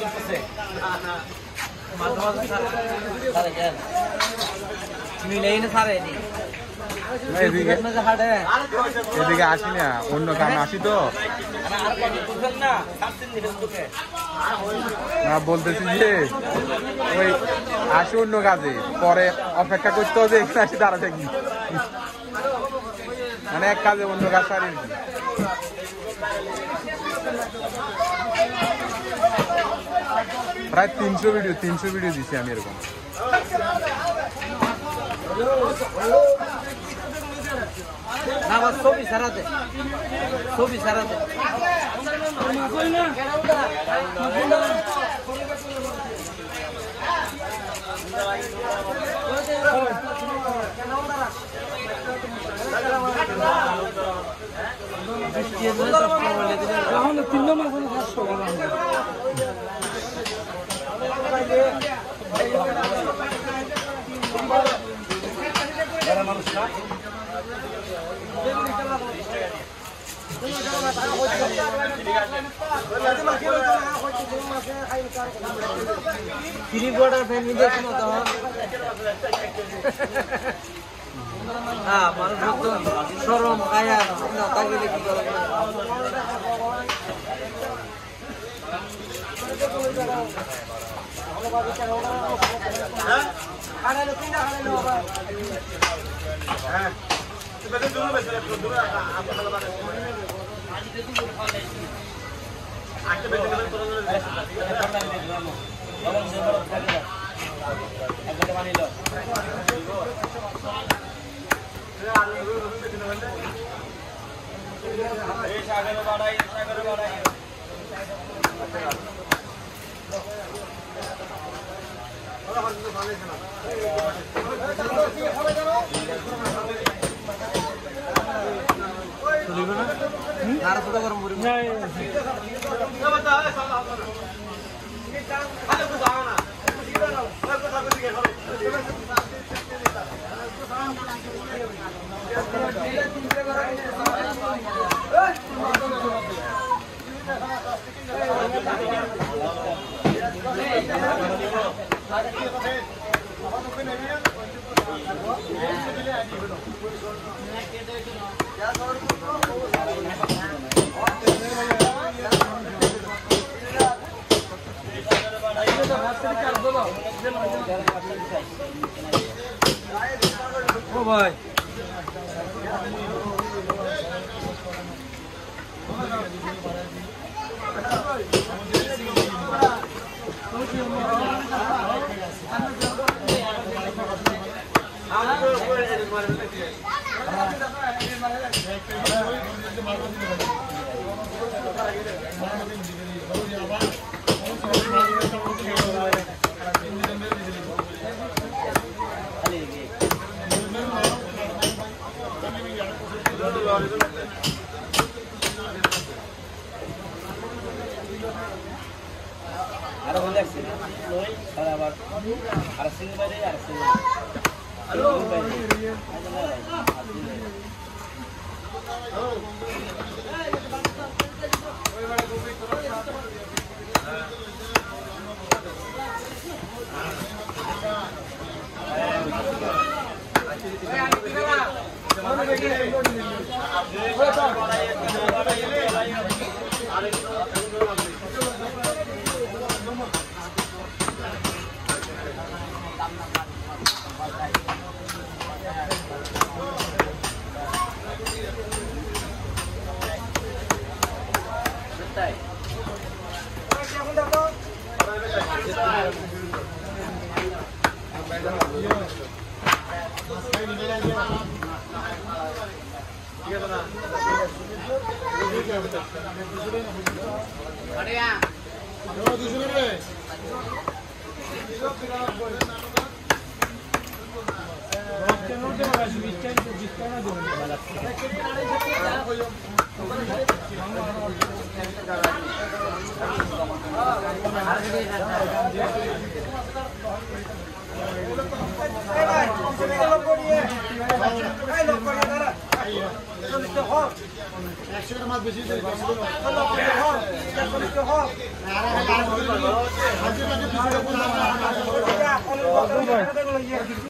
করতেছে মাঝে মাঝে সারে কেন মিলেই না সারে নি এদিকে আসি না অন্য কামে আসি তো বলতেছি যে ওই আসি অন্য কাজে পরে অপেক্ষা করতে হবে এখানে আসি দাঁড়া থাকি মানে এক কাজে অন্য কাজ সারি প্রায় 300 ভিডিও দিচ্ছি আমি এরকম না বাস ছবি সারাতে Kini border family দেখো তো মানুষ তো শরম গায়া না তাগলে কি করে হ্যাঁ বেশি দূর বেশি দূর আপনারা বাড়ি আজকে বেশি করে একবারে মানিল এই সাগরে বাড়াই ও ভাই Ada boleh sini, loy, ada apa? Ada sini beri, ada sini. Halo. মাছ বেশি